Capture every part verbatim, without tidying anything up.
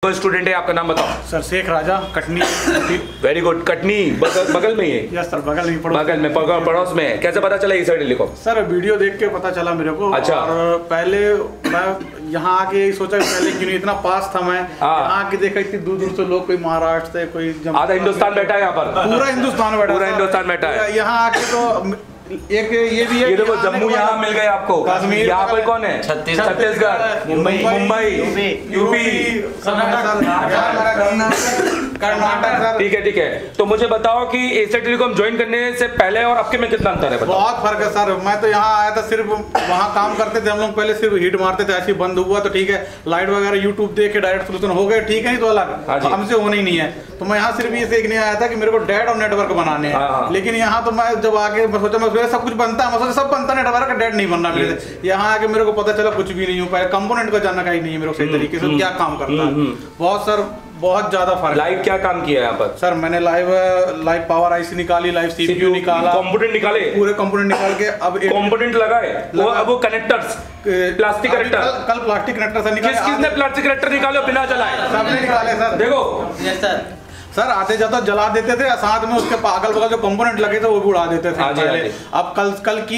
Student है, आपका नाम बताओ। Sir Sheikh Raja, Katni. Very good. Katni बगल, बगल में ही है? यस सर, बगल में, पड़ोस बगल में, पड़ोस में है। कैसे पता चला ईसा टेलीकॉम? सर वीडियो देख के पता चला मेरे को। अच्छा। और पहले मैं यहाँ आके सोचा पहले क्यों नहीं, इतना पास था मैं, यहाँ आके देखा इतनी दूर दूर से लोग, कोई महाराष्ट्र से, कोई आधा हिंदुस्तान बैठा है यहाँ पर, पूरा हिंदुस्तान बैठा, पूरा हिंदुस्तान बैठा है यहाँ आके। तो एक ये भी है, ये देखो जम्मू यहाँ मिल गए आपको, कश्मीर यहाँ पर कौन है? छत्तीसगढ़, मुंबई, मुंबई, यूपी, कर्नाटक। ठीक है ठीक है। तो मुझे बताओ कि एशिया टेलीकॉम ज्वाइन करने से पहले और आपके में कितना अंतर है? बहुत फर्क है सर। मैं तो यहाँ आया था, सिर्फ वहाँ काम करते थे हम लोग, पहले सिर्फ हीट मारते थे, ऐसे बंद हुआ तो ठीक है, लाइट वगैरह यूट्यूब देख के डायरेक्ट सोल्यूशन हो गए, ठीक है, तो अलग हमसे होना ही नहीं है। तो मैं यहाँ सिर्फ ये सीखने आया था कि मेरे को डेट और नेटवर्क बनाने हैं। लेकिन यहाँ तो मैं जब आके मैं सोचा, मैं सब कुछ बनता है, मैं सब बनता है, नेटवर्क डेट नहीं बनना मेरे से। यहाँ आके मेरे को पता चला कुछ भी नहीं हो पाया, कंपोनेंट का जानकारी नहीं है मेरे को सही तरीके से क्या काम करता है। बहुत सर बहुत ज्यादा फर्क। लाइव क्या काम किया है यहाँ पर? सर मैंने लाइव लाइव पावर आईसी निकाली, लाइव सीपीयू निकाला, कंपोनेंट निकाले, पूरे कंपोनेंट निकाल के अब कंपोनेंट लगाए। वो अब वो कनेक्टर्स, प्लास्टिक कनेक्टर, कल प्लास्टिक कनेक्टर से निकाले। किस किसने प्लास्टिक कनेक्टर निकाले बिना जलाए? सबने निकाले सर। देखो सर सर आते जाते जला देते थे, साथ में उसके अगल बगल जो कंपोनेंट लगे थे वो भी उड़ा देते थे पहले। अब कल कल की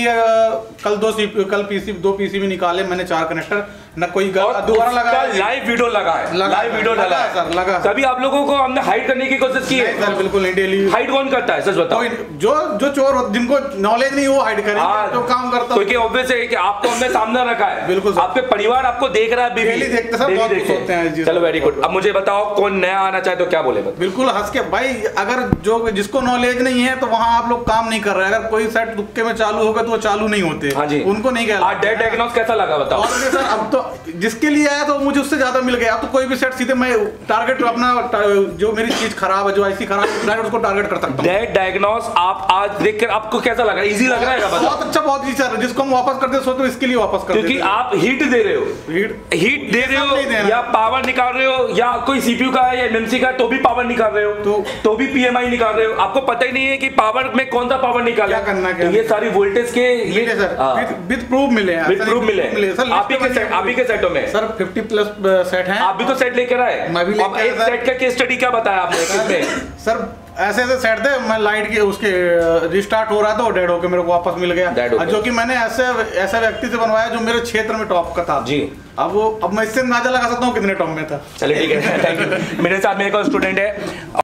कल दो कल पीसी दो पीसी भी निकाले मैंने, चार कनेक्टर, न कोई दोबारा लगा। लाइव वीडियो लगा है, लाइव वीडियो लगा है सर, लगा। कभी आप लोगों को हमने हाइड करने की कोशिश की है? सर बिल्कुल नहीं। डेली हाइड कौन करता है सच बताओ? जो जो चोर जिनको नॉलेज नहीं वो हाइड करें, जो काम करता है। क्योंकि ऑब्वियस है कि आपको हमने सामने रखा है, बिल्कुल आपके परिवार आपको देख रहा है, डेली देखते सब, बहुत खुश होते हैं। चलो वेरी गुड। अब मुझे बताओ कौन नया आना चाहे तो क्या बोले? बिल्कुल हंस के भाई, अगर जो जिसको नॉलेज नहीं है तो वहाँ आप लोग काम नहीं कर रहे। अगर कोई सेट तुक्के में चालू होगा तो वो चालू नहीं होते। हाँ जी, उनको नहीं कहला। डेट डायग्नोस कैसा लगा बताओ? सर अब तो जिसके लिए आया तो मुझे उससे ज्यादा मिल गया। अब तो कोई भी सेट सीधे मैं टारगेट अपना, जो मेरी चीज खराब है, जो आईसी खराब है, डायरेक्ट उसको टारगेट कर सकता हूं। डेट डायग्नोस आप आज देखकर आपको कैसा लग रहा है? इजी लग रहा है? बहुत अच्छा, बहुत इजी सर। जिसको हम वापस करते सोचते तो इसके लिए वापस करते, क्योंकि आप हीट दे रहे हो, हीट हीट दे रहे हो, या पावर निकाल रहे हो, या कोई सीपीयू का है या एमएमसी का तो भी पावर निकाल रहे हो, तो तो भी पीएमआई निकाल रहे हो। आपको पता ही नहीं है कि पावर में कौन सा पावर निकाला, क्या करना है। ये सारी वोल्टेज के ये सर विद प्रूफ मिले, विद प्रूफ मिले आप ही के सेट, आप ही के सेटों में सर फिफ्टी प्लस सेट है। आप भी तो सेट लेकर आए। मैं भी लेकर एक सेट का केस स्टडी क्या बताया आपने किसमें? सर ऐसे ऐसे सेट थे, मैं लाइट के उसके रिस्टार्ट हो रहा था, वो डेड होके मेरे को वापस मिल गया, जो कि मैंने ऐसे ऐसे व्यक्ति से बनवाया जो मेरे क्षेत्र में टॉप का था जी। अब वो अब मैं इससे अंदाजा लगा सकता हूँ कितने टॉप में था। चलिए ठीक है, थैंक यू। मेरे साथ में एक और स्टूडेंट है,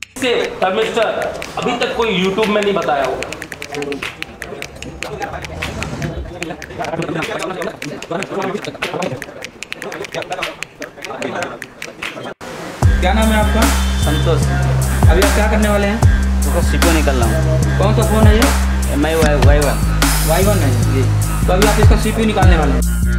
मिस्टर अभी तक कोई यूट्यूब में नहीं बताया हो। क्या नाम है आपका? संतोष। अभी आप क्या करने वाले हैं? तो सीपीयू निकल रहा हूँ। कौन सा फोन है ये? M I Y one Y one है जी। तो अभी आप इसका सीपीयू निकालने वाले हैं।